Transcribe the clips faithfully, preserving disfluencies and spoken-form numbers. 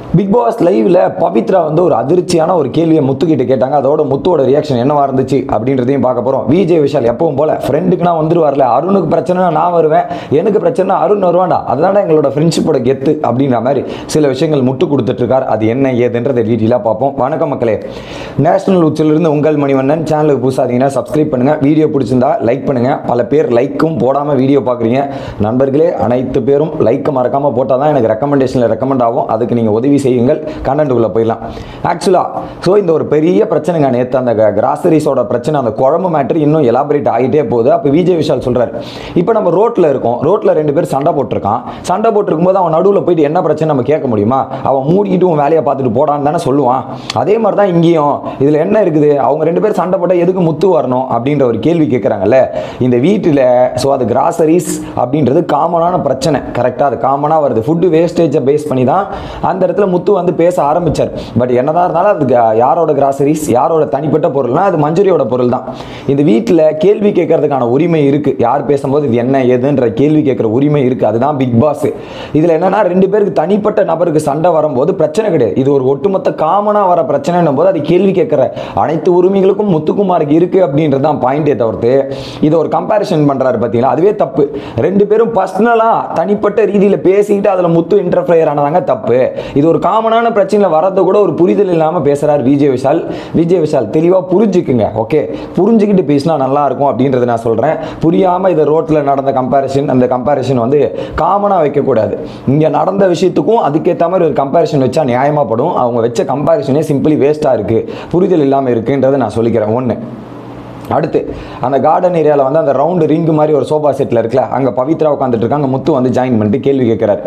Big pass லைவ்ல பவித்ரா வந்து ஒரு அதிர்ச்சியான ஒரு கேள்வியை முத்துக்கிட்ட கேட்டாங்க. அதோட முத்துவோட ரியாக்ஷன் என்னவா இருந்துச்சு அப்படின்றதையும் பார்க்க போறோம். விஜய் விஷால் எப்பவும் போல ஃப்ரெண்டுக்கு நான் வந்துருவார்ல, அருணுக்கு பிரச்சனை நான் வருவேன், எனக்கு பிரச்சனை அருண் வருவான்டா, அதுதான் எங்களோட ஃப்ரெண்ட்ஷிப்போட கெத்து அப்படின்ற மாதிரி சில விஷயங்கள் முட்டு கொடுத்துட்டு இருக்கார். அது என்ன ஏதுன்றதை டீட்டெயிலாக பார்ப்போம். வணக்கம் மக்களே, நேஷனல் உச்சிலிருந்து உங்கள் மணிவண்ணன். சேனலுக்கு புதுசாதீங்கன்னா சப்ஸ்கிரைப் பண்ணுங்க. வீடியோ பிடிச்சிருந்தா லைக் பண்ணுங்க. பல பேர் லைக்கும் போடாம வீடியோ பார்க்குறீங்க. நண்பர்களே, அனைத்து பேரும் லைக் மறக்காம போட்டால் தான் எனக்கு ரெக்கமெண்டேஷனில் ரெக்கமெண்ட் ஆகும். அதுக்கு நீங்கள் உதவி செய்யுங்கள். கண்டென்ட்டுக்குள்ள போயிடலாம். ஆக்சுவலா ஸோ இந்த ஒரு பெரிய பிரச்சனைங்க, நேற்று அந்த கிராசரிஸோட பிரச்சனை, அந்த குழம்பு மேட்டர் இன்னும் எலாபரேட் ஆகிட்டே போகுது. அப்போ விஜய் விஷால் சொல்றாரு, இப்போ நம்ம ரோட்ல இருக்கோம், ரோட்ல ரெண்டு பேர் சண்டை போட்டிருக்கான். சண்டை போட்டிருக்கும் போது அவன் நடுவில் போயிட்டு என்ன பிரச்சனை நம்ம கேட்க முடியுமா? அவன் மூடிக்கிட்டு உன் வேலையை பார்த்துட்டு போடான்னு தானே சொல்லுவான். அதே மாதிரி தான் இங்கேயும் இதில் என்ன இருக்குது, அவங்க ரெண்டு பேர் சண்டை போட்டால் எதுக்கு முத்து வரணும் அப்படின்ற ஒரு கேள்வி கேட்குறாங்கல்ல இந்த வீட்டில். ஸோ அது கிராசரிஸ் அப்படின்றது காமனான பிரச்சனை. கரெக்டாக அது காமனாக வருது. ஃபுட்டு வேஸ்டேஜை பேஸ் பண்ணி தான் அந்த இடத்துல முத்து வந்து பேச ஆரம்பிச்சார். பட் என்னதான் இருந்தாலும் அது யாரோட கிராசரிஸ், யாரோட தனிப்பட்ட பொருள்னா அது மஞ்சுரியோட பொருள் தான். இந்த வீட்டில் கேள்வி கேட்கறதுக்கான உரிமை இருக்கு. யார் பேசும்போது இது என்ன ஏதுன்ற கேள்வி கேட்கிற உரிமை இருக்கு. அதுதான் பிக் பாஸ். இதுல என்னன்னா ரெண்டு பேருக்கு தனிப்பட்ட நபருக்கு சண்டை வரும்போது பிரச்சனை கிடையாது. இது ஒரு ஒட்டுமொத்த காமனா வர பிரச்சனை போது அது கேள்வி கேட்கிற அனைத்து உரிமைகளுக்கும் முத்துக்குமாருக்கு இருக்கு அப்படின்றது தான் பாயிண்டே தவிர்த்து இதை ஒரு கம்பேரிசன் பண்றாரு பார்த்தீங்களா, அதுவே தப்பு. ரெண்டு பேரும் பர்சனலா தனிப்பட்ட ரீதியில பேசிக்கிட்டு அதுல முத்து இன்டர்ஃபியர் ஆனதாங்க தப்பு. இது ஒரு காமனான பிரச்சனையில வரது கூட ஒரு புரிதல் இல்லாம பேசுறாரு விஜய் விஷால். விஜய் விஷால் தெளிவா புரிஞ்சுக்குங்க. ஓகே, புரிஞ்சுக்கிட்டு பேசினா நல்லா இருக்கும் அப்படின்றத நான் சொல்றேன். புரியாம இந்த ரோட்ல நடந்த கம்பேரிசன், அந்த கம்பேரிசன் வந்து காமனா வைக்க கூடாது. இங்க நடந்த விஷயத்துக்கும் அதுக்கேற்ற மாதிரி ஒரு கம்பேரிசன் வச்சா நியாயமா படும். அவங்க வச்ச கம்பேரிசனே சிம்பிளி வேஸ்டா இருக்கு, புரிதல் இல்லாம இருக்குன்றதை நான் சொல்லிக்கிறேன். ஒன்று. அடுத்து, அந்த கார்டன் ஏரியாவில் வந்து அந்த ரவுண்டு ரிங்கு மாதிரி ஒரு சோஃபா செட்டில் இருக்குல்ல, அங்கே பவித்ரா உட்காந்துட்டு இருக்காங்க. முத்து வந்து ஜாயின் பண்ணிட்டு கேள்வி கேட்குறாரு.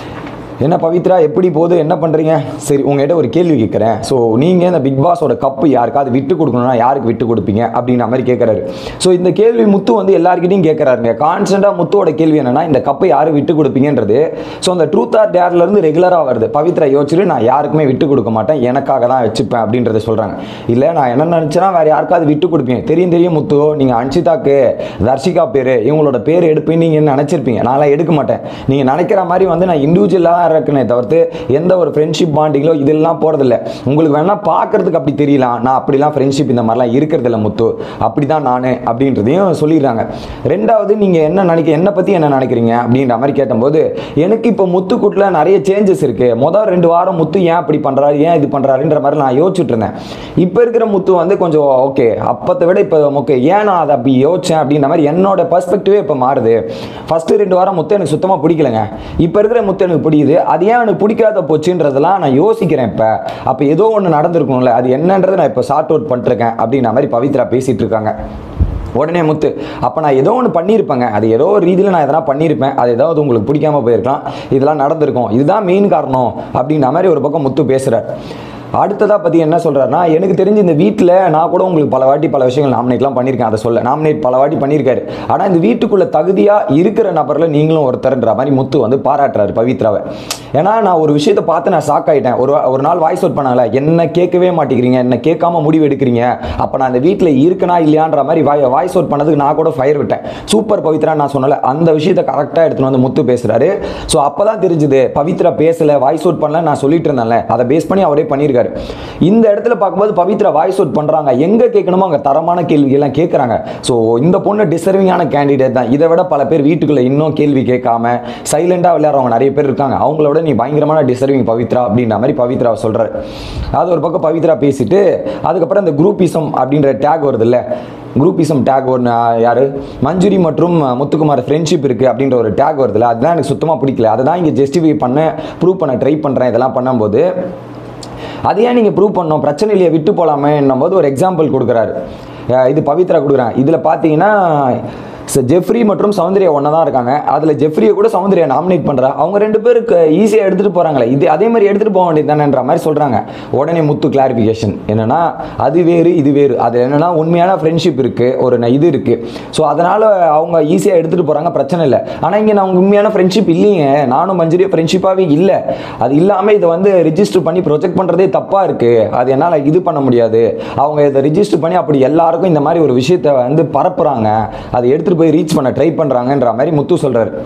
என்ன பவித்ரா, எப்படி போகுது, என்ன பண்ணுறீங்க? சரி, உங்கள்கிட்ட ஒரு கேள்வி கேட்குறேன். ஸோ நீங்கள் இந்த பிக் பாஸோட கப்பு யாருக்காவது விட்டு கொடுக்கணும்னா யாருக்கு விட்டு கொடுப்பீங்க அப்படின்ற மாதிரி கேட்குறாரு. ஸோ இந்த கேள்வி முத்து வந்து எல்லாருக்கிட்டையும் கேட்குறாருங்க. கான்ஸ்டன்ட்டாக முத்துவோட கேள்வி என்னன்னா, இந்த கப்பை யாரும் விட்டு கொடுப்பீங்கன்றது. ஸோ அந்த ட்ரூத் ஆர் டேர்லேருந்து ரெகுலராக வருது. பவித்ரா யோசிச்சுட்டு நான் யாருக்குமே விட்டு கொடுக்க மாட்டேன், எனக்காக தான் வச்சுப்பேன் அப்படின்றத சொல்கிறாங்க. இல்லை, நான் என்ன நினச்சேன்னா வேறு யாருக்காவது விட்டு கொடுப்பீங்க. தெரியும் தெரியும் முத்து, நீங்கள் அன்ஷிதாக்கு, தர்ஷிகா பேர், இவங்களோட பேர் எடுப்பீங்க நீங்கள் நினச்சிருப்பீங்க. நான்லாம் எடுக்க மாட்டேன். நீங்கள் நினைக்கிற மாதிரி வந்து நான் இண்டிவிஜுவலாக இருக்குனே தவிர்த்து எந்த ஒரு ஃப்ரெண்ட்ஷிப் பாண்டிங்களோ இதெல்லாம் போறதில்ல. உங்களுக்கு வேணா பார்க்கறதுக்கு அப்படி தெரியலாம், நான் அப்படிலாம் ஃப்ரெண்ட்ஷிப் இந்த மாதிரிலாம் இருக்கிறதில்ல முத்து, அப்படிதான் நானு அப்படின்றதையும் சொல்லிடுறாங்க. ரெண்டாவது, நீங்க என்ன நினைக்க, என்ன பத்தி என்ன நினைக்கிறீங்க அப்படின்ற மாதிரி கேட்டபோது, எனக்கு இப்போ முத்துக்குட்டில் நிறைய சேஞ்சஸ் இருக்கு. முதல் ரெண்டு வாரம் முத்து ஏன் அப்படி பண்றாரு, ஏன் இது பண்றாருன்ற மாதிரி நான் யோசிச்சுட்டு இருந்தேன். இப்போ இருக்கிற முத்து வந்து கொஞ்சம் ஓகே, அப்பத்தை விட இப்போ ஓகே, ஏன் நான் அதை அப்படி யோசிச்சேன் அப்படின்ற மாதிரி என்னோட பர்ஸ்பெக்டிவே இப்போ மாறுது. ஃபர்ஸ்ட் ரெண்டு வாரம் முத்து எனக்கு சுத்தமா பிடிக்கலங்க, இப்போ இருக்கிற முத்து எனக்கு பிடிக்குது. அது ஏன் எனக்கு பிடிக்காத போச்சுன்றதெல்லாம் நான் யோசிக்கிறேன். இப்போ அப்போ ஏதோ ஒன்று நடந்திருக்கணும்ல, அது என்னன்றதை நான் இப்போ சார்ட் அவுட் பண்ணிருக்கேன் அப்படின்ற மாதிரி பவித்ரா பேசிட்டு இருக்காங்க. உடனே முத்து, அப்போ நான் ஏதோ ஒன்று பண்ணியிருப்பேங்க, அது ஏதோ ஒரு ரீதியில் நான் எதனா பண்ணியிருப்பேன், அது ஏதாவது உங்களுக்கு பிடிக்காம போயிருக்கலாம், இதெல்லாம் நடந்திருக்கும், இதுதான் மெயின் காரணம் அப்படின்ற மாதிரி ஒரு பக்கம் முத்து பேசுகிறார். அடுத்ததாக பற்றி என்ன சொல்கிறாருன்னா, எனக்கு தெரிஞ்சு இந்த வீட்டில் நான் கூட உங்களுக்கு பல வாட்டி பல விஷயங்கள் நாமினேட்லாம் பண்ணியிருக்கேன், அதை சொல்ல நாமினேட் பல வாட்டி பண்ணியிருக்காரு. ஆனால் இந்த வீட்டுக்குள்ளே தகுதியாக இருக்கிற நபரில் நீங்களும் ஒருத்தர்ன்ற மாதிரி முத்து வந்து பாராட்டுறாரு பவித்ராவை. ஏன்னா நான் ஒரு விஷயத்தை பார்த்து நான் ஷாக் ஆகிட்டேன். ஒரு ஒரு நாள் வாய்ஸ் அவுட் பண்ணாங்களே, என்ன கேட்கவே மாட்டேங்கிறீங்க, என்ன கேட்காம முடிவு எடுக்கிறீங்க, அப்போ நான் இந்த வீட்டில் இருக்கனா இல்லையான்ற மாதிரி வாய் வாய்ஸ் அவுட் பண்ணதுக்கு நான் கூட ஃபயர் விட்டேன். சூப்பர் பவித்ரா நான் சொன்னல, அந்த விஷயத்தை கரெக்டாக எடுத்துன்னு வந்து முத்து பேசுகிறாரு. ஸோ அப்போ தான் தெரிஞ்சுது பவித்ரா பேசலை, வாய்ஸ் அவுட் பண்ணல, நான் சொல்லிட்டு இருந்தேன்ல, அதை பேஸ் பண்ணி அவரே பண்ணியிருக்காரு. இந்த இடத்துல பார்க்கும்போது பவித்ரா வாய்ஸ் அவுட் பண்றாங்க, எங்க கேட்கணுமோ அங்க தரமான கேள்வி எல்லாம் கேட்கறாங்க. சோ இந்த பொண்ணு டிசர்விங்கான கேண்டிடேட் தான். இதை விட பல பேர் வீட்டுக்குள்ள இன்னும் கேள்வி கேட்காம சைலண்டா விளையாடுறவங்க நிறைய பேர் இருக்காங்க. அவங்களோட நீ பயங்கரமான டிசர்விங் பவித்ரா அப்படின்ற மாதிரி பவித்ரா சொல்றாரு. அது ஒரு பக்கம் பவித்ரா பேசிட்டு அதுக்கப்புறம் இந்த குரூப்பிசம் அப்படின்ற டேக் வருது இல்ல, குரூப்பிசம் டேக் ஒன்று, யாரு மஞ்சுரி மற்றும் முத்துக்குமார் ஃப்ரெண்ட்ஷிப் இருக்கு அப்படின்ற ஒரு டேக் வருதுல்ல, அதுதான் எனக்கு சுத்தமா பிடிக்கல. அதை தான் இங்கே ஜஸ்டிஃபை பண்ண ப்ரூவ் பண்ண ட்ரை பண்றேன். இதெல்லாம் பண்ணும்போது அதையே நீங்கள் ப்ரூவ் பண்ணோம், பிரச்சனை இல்லையே விட்டு போகலாமே என்னும்போது ஒரு எக்ஸாம்பிள் கொடுக்குறாரு. இது பவித்ரா கொடுக்குறாங்க. இதில் பார்த்தீங்கன்னா ஜெஃப்ரி மற்றும் சௌந்தர்யா ஒன்றா தான் இருக்காங்க. அதில் ஜெஃப்ரியை கூட சௌந்தர்யா நாமினேட் பண்ணுறா. அவங்க ரெண்டு பேருக்கு ஈஸியாக எடுத்துகிட்டு போகிறாங்களே, இது அதே மாதிரி எடுத்துகிட்டு போக வேண்டியது தானேன்ற மாதிரி சொல்கிறாங்க. உடனே முத்து கிளாரிஃபிகேஷன் என்னென்னா, அது வேறு இது வேறு. அது என்னென்னா உண்மையான ஃப்ரெண்ட்ஷிப் இருக்குது, ஒரு இது இருக்குது. ஸோ அதனால் அவங்க ஈஸியாக எடுத்துகிட்டு போகிறாங்க, பிரச்சனை இல்லை. ஆனால் இங்கே நான் உண்மையான ஃப்ரெண்ட்ஷிப் இல்லைங்க, நானும் மஞ்சுரியும் ஃப்ரெண்ட்ஷிப்பாகவே இல்லை. அது இல்லாமல் இதை வந்து ரிஜிஸ்டர் பண்ணி ப்ரொஜெக்ட் பண்ணுறதே தப்பாக இருக்குது. அது என்னால் இது பண்ண முடியாது. அவங்க இதை ரிஜிஸ்டர் பண்ணி அப்படி எல்லாருக்கும் இந்த மாதிரி ஒரு விஷயத்தை வந்து பரப்புகிறாங்க, அதை எடுத்துகிட்டு போய் ரீச் பண்ண ட்ரை பண்ணுறாங்கன்ற மாதிரி முத்து சொல்கிறார்.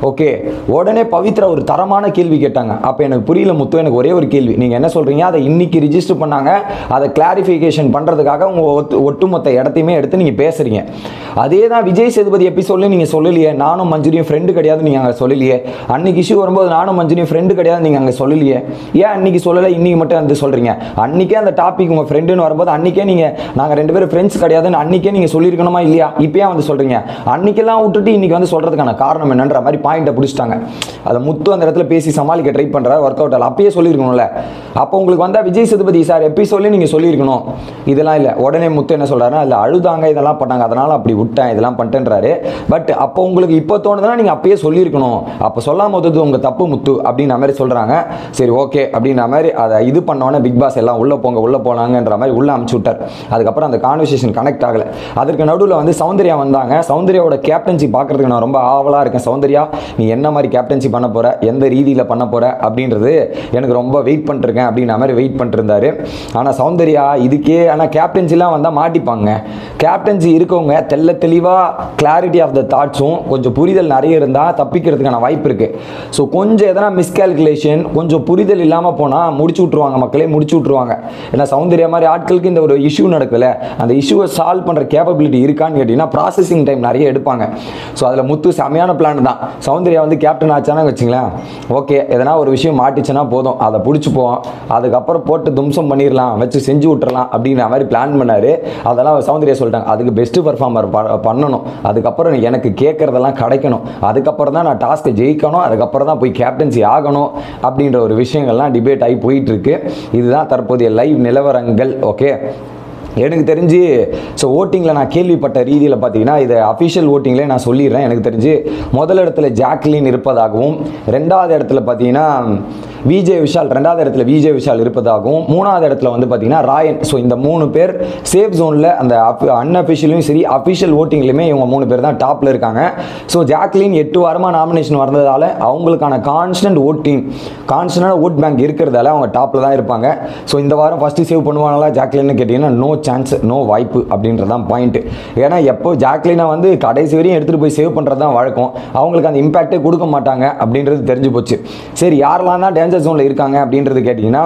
ஓகே, உடனே பவித்ரா ஒரு தரமான கேள்வி கேட்டாங்க. அப்போ எனக்கு புரியல முத்து, எனக்கு ஒரே ஒரு கேள்வி, நீங்கள் என்ன சொல்கிறீங்க, அதை இன்னைக்கு ரிஜிஸ்டர் பண்ணாங்க, அதை கிளாரிஃபிகேஷன் பண்ணுறதுக்காக உங்கள் ஒட்டுமொத்த இடத்தையுமே எடுத்து நீங்கள் பேசுகிறீங்க. அதே தான் விஜய் சேதுபதி எபிசோட்ல நீங்கள் சொல்லலையே, நானும் மஞ்சுரியும் ஃப்ரெண்டு கிடையாது நீங்கள் அங்கே சொல்லலையே. அன்னைக்கு இஷ்யூ வரும்போது நானும் மஞ்சுரியும் ஃப்ரெண்டு கிடையாது நீங்கள் அங்கே சொல்லலையே. ஏன் அன்னைக்கு சொல்லலை, இன்னைக்கு மட்டும் வந்து சொல்கிறீங்க? அன்றைக்கே அந்த டாபிக் உங்கள் ஃப்ரெண்டுன்னு வரும்போது அன்றைக்கே நீங்கள் நாங்கள் ரெண்டு பேரும் ஃப்ரெண்ட்ஸ் கிடையாதுன்னு அன்றைக்கே நீங்கள் சொல்லியிருக்கணுமா இல்லையா? இப்போயே வந்து சொல்கிறீங்க. அன்றைக்கெல்லாம் விட்டுட்டு இன்றைக்கி வந்து சொல்கிறதுக்கான காரணம் என்னன்ற மாதிரி பாயிண்ட்டை பிடிச்சிட்டாங்க. அதை முத்து அந்த இடத்துல பேசி சமாளிக்க ட்ரை பண்ணுறாரு, ஒர்க் அவுட் ஆகல. அப்பயே சொல்லியிருக்கணும்ல. அப்போ உங்களுக்கு வந்தால் விஜய் சேதுபதி சார் எபிசோட்லேயே நீங்கள் சொல்லியிருக்கணும். இதெல்லாம் இல்லை. உடனே முத்து என்ன சொல்கிறாருன்னா, இல்லை அழுதாங்க, இதெல்லாம் பண்ணாங்க, அதனால் அப்படி விட்டேன், இதெல்லாம் பண்ணிட்டேன்றாரு. பட் அப்போ உங்களுக்கு இப்போ தோணுதுன்னா நீங்கள் அப்பயே சொல்லியிருக்கணும். அப்போ சொல்லாம போது உங்கள் தப்பு முத்து அப்படின்ற மாதிரி சொல்கிறாங்க. சரி ஓகே அப்படின்ற மாதிரி அதை இது பண்ணோன்னே பிக் பாஸ் எல்லாம் உள்ளே போங்க உள்ளே போனாங்கன்ற மாதிரி உள்ளே அமுச்சு விட்டார். அதுக்கப்புறம் அந்த கான்வர்சேஷன் கனெக்ட் ஆகலை. அதற்கு நடுவில் வந்து சௌந்தர்யா வந்தாங்க. சௌந்தர்யாவோட கேப்டன்சி பார்க்குறதுக்கு நான் ரொம்ப ஆவலாக இருக்கேன். சௌந்தர்யா, நீ என்ன மாதிரி கேப்டன்சி பண்ண போகிற, எந்த ரீதியில் பண்ண போகிற அப்படின்றது எனக்கு ரொம்ப வெயிட் பண்ணிருக்கேன் அப்படின்ற மாதிரி வெயிட் பண்ணிருந்தாரு. ஆனால் சௌந்தர்யா இதுக்கே ஆனால் கேப்டன்சிலாம் வந்தால் மாட்டிப்பாங்க. கேப்டன்சி இருக்கவங்க தெல்ல தெளிவாக கிளாரிட்டி ஆஃப் த தாட்ஸும் கொஞ்சம் புரிதல் நிறைய இருந்தால் தப்பிக்கிறதுக்கான வாய்ப்பு இருக்குது. ஸோ கொஞ்சம் எதனா மிஸ்கால்குலேஷன், கொஞ்சம் புரிதல் இல்லாமல் போனால் முடிச்சு விட்ருவாங்க, மக்களே முடிச்சு விட்ருவாங்க. ஏன்னா சௌந்தர்யா மாதிரி ஆட்களுக்கு இந்த ஒரு இஷ்யூ நடக்கல, அந்த இஷ்யூவை சால்வ் பண்ணுற கேப்பபிலிட்டி இருக்கான்னு கேட்டிங்கன்னா ப்ராசஸிங் டைம் நிறைய எடுப்பாங்க. ஸோ அதில் முத்து செமையான பிளான் தான். சௌந்தர்யா வந்து கேப்டன் ஆச்சானா வச்சுங்களேன், ஓகே எதனா ஒரு விஷயம் மாட்டிச்சுன்னா போதும், அதை பிடிச்சிப்போம், அதுக்கப்புறம் போட்டு தும்சம் பண்ணிடலாம், வச்சு செஞ்சு விட்டுறலாம் அப்படின்ற மாதிரி பிளான் பண்ணார். அதெல்லாம் சௌந்தர்யா சொல்லிட்டாங்க, அதுக்கு பெஸ்ட்டு பர்ஃபார்மர் பண்ணணும், அதுக்கப்புறம் எனக்கு கேட்குறதெல்லாம் கிடைக்கணும், அதுக்கப்புறம் தான் நான் டாஸ்க்கை ஜெயிக்கணும், அதுக்கப்புறம் தான் போய் கேப்டன்சி ஆகணும் அப்படின்ற ஒரு விஷயங்கள்லாம் டிபேட் ஆகி போயிட்டுருக்கு. இதுதான் தற்போதைய லைவ் நிலவரங்கள். ஓகே, எனக்கு தெரிஞ்சு ஸோ ஓட்டிங்கில் நான் கேள்விப்பட்ட ரீதியில் பார்த்தீங்கன்னா, இது அஃபிஷியல் ஓட்டிங்லேயே நான் சொல்லிடுறேன். எனக்கு தெரிஞ்சு முதல் இடத்துல ஜாக்லின் இருப்பதாகவும், ரெண்டாவது இடத்துல பார்த்தீங்கன்னா விஜய் விஷால், ரெண்டாவது இடத்துல விஜய் விஷால் இருப்பதாகவும், மூணாவது இடத்துல வந்து பார்த்தீங்கன்னா ராயன். ஸோ இந்த மூணு பேர் சேஃப் ஜோனில் அந்த அன்அஃபிஷியலையும் சரி அஃபிஷியல் ஓட்டிங்லையுமே இவங்க மூணு பேர் தான் டாப்பில் இருக்காங்க. ஸோ ஜாக்லின் எட்டு வாரமாக நாமினேஷன் வந்ததால் அவங்களுக்கான கான்ஸ்டன்ட் ஓட்டிங், கான்ஸ்டன்டான ஓட் பேங்க் இருக்கிறதால அவங்க டாப்பில் தான் இருப்பாங்க. ஸோ இந்த வாரம் ஃபஸ்ட்டு சேவ் பண்ணுவாங்களா ஜாக்லின்னு கேட்டிங்கன்னா நோ சான்ஸ், நோ வாய்ப்பு அப்படின்றது தான் பாயிண்ட். ஏன்னா எப்போ ஜாக்லினை வந்து கடைசி வரையும் எடுத்துகிட்டு போய் சேவ் பண்ணுறது தான் வழக்கம், அவங்களுக்கு அந்த இம்பாக்டே கொடுக்க மாட்டாங்க அப்படின்றது தெரிஞ்சு போச்சு. சரி, யாரெல்லாம் தான் டேஞ்சர் ஜோனில் இருக்காங்க அப்படின்றது கேட்டிங்கன்னா,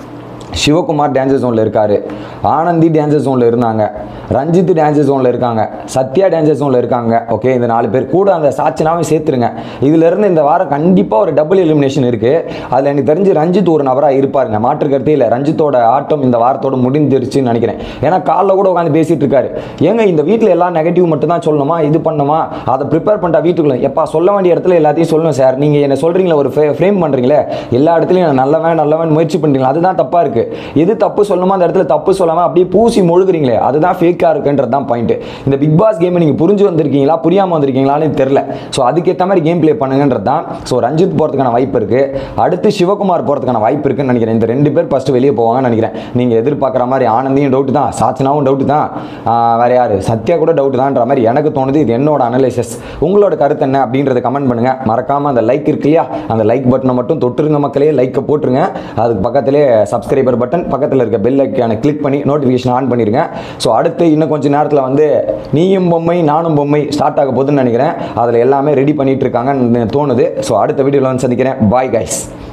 சிவகுமார் டேஞ்சர் ஜோனில் இருக்கார், ஆனந்தி டேஞ்சர் ஜோனில் இருந்தாங்க, ரஞ்சித் டேஞ்சர் ஜோனில் இருக்காங்க, சத்யா டேஞ்சர் ஜோனில் இருக்காங்க. ஓகே, இந்த நாலு பேர் கூட அந்த சாட்சினாவே சேர்த்துருங்க. இதிலிருந்து இந்த வாரம் கண்டிப்பாக ஒரு டபுள் எலிமினேஷன் இருக்குது. அதில் எனக்கு தெரிஞ்சு ரஞ்சித் ஒரு நபராக இருப்பாருங்க, மாற்று கருத்தே இல்லை. ரஞ்சித்தோட ஆட்டம் இந்த வாரத்தோடு முடிஞ்சிருச்சுன்னு நினைக்கிறேன். ஏன்னா காலைல கூட உட்காந்து பேசிகிட்டு இருக்காரு, ஏங்க இந்த வீட்டில் எல்லாம் நெகட்டிவ் மட்டும் தான் சொல்லணுமா, இது பண்ணணுமா, அதை ப்ரிப்பேர் பண்ணிட்டா வீட்டுக்குள்ள எப்பா சொல்ல வேண்டிய இடத்துல எல்லாத்தையும் சொல்லணும் சார், நீங்கள் என்ன சொல்கிறீங்களா, ஒரு ஃப்ரேம் பண்ணுறீங்களே, எல்லா இடத்துலையும் நல்லவன் நல்லவன் முயற்சி பண்ணுறீங்களா, அதுதான் தப்பாக இருக்குது. எது தப்பு சொல்லணுமோ அந்த இடத்துல தப்பு சொல்லாமல் அப்படியே பூசி முழுகிறீங்களே, அதுதான் ஃபேக்காக இருக்குன்றது தான் பாயிண்ட். இந்த பிக் பாஸ் கேம் நீங்கள் புரிஞ்சு வந்திருக்கீங்களா புரியாமல் வந்திருக்கீங்களான்னு தெரியல. ஸோ அதுக்கேற்ற மாதிரி கேம் பிளே பண்ணுங்கன்றது தான். ஸோ ரஞ்சித் போகிறதுக்கான வாய்ப்பு இருக்குது, அடுத்து சிவகுமார் போகிறதுக்கான வாய்ப்பு இருக்குன்னு நினைக்கிறேன். இந்த ரெண்டு பேர் ஃபஸ்ட்டு வெளியே போவாங்கன்னு நினைக்கிறேன். நீங்கள் எதிர்பார்க்குற மாதிரி ஆனந்தியும் டவுட் தான், சாச்சனாவும் டவுட் தான், வேறு யார் சத்யா கூட டவுட் தான்ன்ற மாதிரி எனக்கு தோணுது. இது என்னோட அனலைசிஸ். உங்களோட கருத்து என்ன அப்படின்றத கமெண்ட் பண்ணுங்கள். மறக்காமல் அந்த லைக் இருக்கு இல்லையா, அந்த லைக் பட்டனை மட்டும் தொட்டுருங்க மக்களே, லைக்கை போட்டுருங்க. அதுக்கு பக்கத்திலே சப்ஸ்கிரைபர் பட்டன், பக்கத்தில் இருக்க பெல் ஐக்கானை கிளிக் பண்ணி நோட்டிஃபிகேஷன் ஆன் பண்ணிடுங்க. ஸோ அடுத்து இன்னும் கொஞ்சம் நேரத்தில் வந்து நீயும் பொம்மை நானும் பொம்மை ஸ்டார்ட் ஆக போகுதுன்னு நினைக்கிறேன். அதில் எல்லாமே ரெடி பண்ணிட்டு இருக்காங்கன்னு தோணுது. ஸோ அடுத்த வீடியோவில் வந்து சந்திக்கிறேன். Bye guys.